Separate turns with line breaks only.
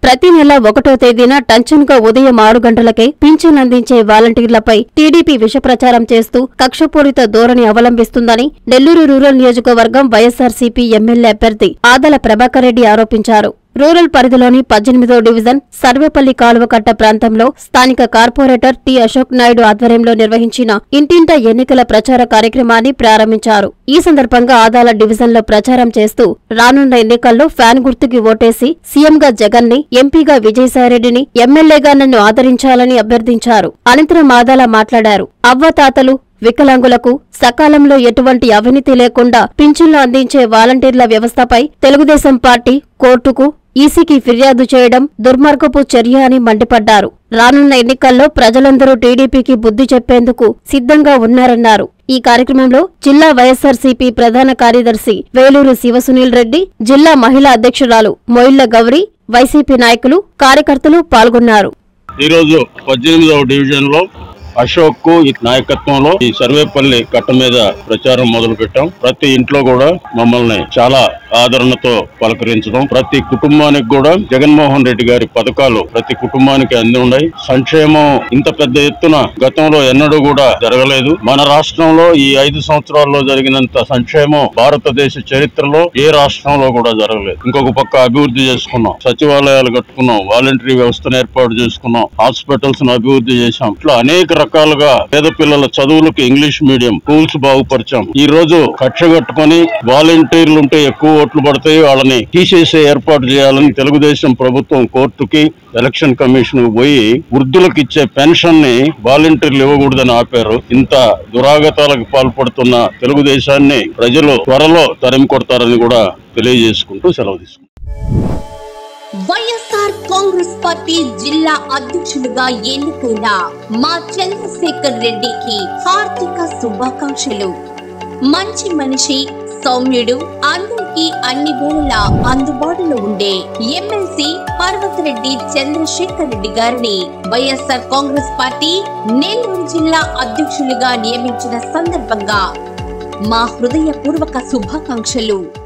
ప్రతి నెల 1వ తేదీన టంచన్గా ఉదయం 6 గంటలకే పింఛన్ అందించే వాలంటీర్లపై టీడీపీ విషప్రచారం చేస్తూ కక్షపూరిత ధోరణి అవలంబిస్తుందని నెల్లూరు రూరల్ నియోజకవర్గం వైఎస్సార్సీపీ ఎమ్మెల్యే అభ్యర్థి ఆదల ప్రభాకర్ రెడ్డి ఆరోపించారు. రూరల్ పరిధిలోని 18వ డివిజన్ సర్వేపల్లి కాలువకట్ట ప్రాంతంలో స్థానిక కార్పొరేటర్ టి అశోక్ నాయుడు ఆధ్వర్యంలో నిర్వహించిన ఇంటింట ఎన్నికల ప్రచార కార్యక్రమాన్ని ప్రారంభించారు. ఈ సందర్భంగా ఆదాల డివిజన్లో ప్రచారం చేస్తూ రానున్న ఎన్నికల్లో ఫ్యాన్ గుర్తుకి ఓటేసి సీఎంగా జగన్ ని, ఎంపీగా విజయసాయిరెడ్డిని, ఎమ్మెల్యేగా నన్ను ఆదరించాలని అభ్యర్థించారు. అనంతరం ఆదాల మాట్లాడారు. అవ్వతాతలు, వికలాంగులకు సకాలంలో ఎటువంటి అవినీతి లేకుండా పింఛన్లు అందించే వాలంటీర్ల వ్యవస్థపై తెలుగుదేశం పార్టీ కోర్టుకు, ఈసీకి ఫిర్యాదు చేయడం దుర్మార్గపు చర్య అని మండిపడ్డారు. రానున్న ఎన్నికల్లో ప్రజలందరూ టీడీపీకి బుద్ధి చెప్పేందుకు సిద్ధంగా ఉన్నారన్నారు. ఈ కార్యక్రమంలో జిల్లా వైఎస్సార్సీపీ ప్రధాన కార్యదర్శి వేలూరు శివసునీల్ రెడ్డి, జిల్లా మహిళా అధ్యక్షురాలు మొయిళ్ల గౌరీ, వైసీపీ నాయకులు, కార్యకర్తలు పాల్గొన్నారు.
ఈరోజు 18వ డివిజన్ లో అశోక్ నాయకత్వంలో ఈ సర్వేపల్లి కట్ట మీద ప్రచారం మొదలు పెట్టాం. ప్రతి ఇంట్లో కూడా మమ్మల్ని చాలా ఆదరణతో పలకరించడం, ప్రతి కుటుంబానికి కూడా జగన్మోహన్ రెడ్డి గారి పథకాలు ప్రతి కుటుంబానికి అంది ఉన్నాయి. సంక్షేమం ఇంత పెద్ద ఎత్తున గతంలో ఎన్నడూ కూడా జరగలేదు. మన రాష్ట్రంలో ఈ 5 సంవత్సరాల్లో జరిగినంత సంక్షేమం భారతదేశ చరిత్రలో ఏ రాష్ట్రంలో కూడా జరగలేదు. ఇంకొక పక్క అభివృద్ధి చేసుకున్నాం, సచివాలయాలు కట్టుకున్నాం, వాలంటరీ వ్యవస్థను ఏర్పాటు చేసుకున్నాం, హాస్పిటల్స్ ను అభివృద్ధి చేశాం. ఇట్లా అనేక రకాలుగా పేద పిల్లల చదువులకు ఇంగ్లీష్ మీడియం స్కూల్స్ బాగుపరిచాం. ఈ రోజు కక్ష కట్టుకుని వాలంటీర్లు ఉంటే ఎక్కువ ఓట్లు పడతాయి, వాళ్ళని తీసేసే ఏర్పాటు చేయాలని తెలుగుదేశం ప్రభుత్వం కోర్టుకి, ఎలక్షన్ కమిషన్ పోయి వృద్ధులకు ఇచ్చే పెన్షన్ ని వాలంటీర్లు ఇవ్వకూడదని ఆపారు. ఇంత దురాగతాలకు పాల్పడుతున్న తెలుగుదేశాన్ని ప్రజలు త్వరలో తరిమి కొడతారని కూడా తెలియజేసుకుంటూ సెలవు తీసుకుంటారు.
వైఎస్ఆర్ కాంగ్రెస్ పార్టీ జిల్లా అధ్యక్షులుగా ఎన్నికైన మా చంద్రశేఖర్ రెడ్డికి హార్దిక శుభాకాంక్షలు. మంచి మనిషి, సౌమ్యుడు, అందరికీ అన్ని వేళలా అందుబాటులో ఉండే ఎమ్మెల్సీ పర్వతరెడ్డి చంద్రశేఖర్ రెడ్డి గారిని వైఎస్ఆర్ కాంగ్రెస్ పార్టీ నెల్లూరు జిల్లా అధ్యక్షులుగా నియమించిన సందర్భంగా మా హృదయపూర్వక శుభాకాంక్షలు.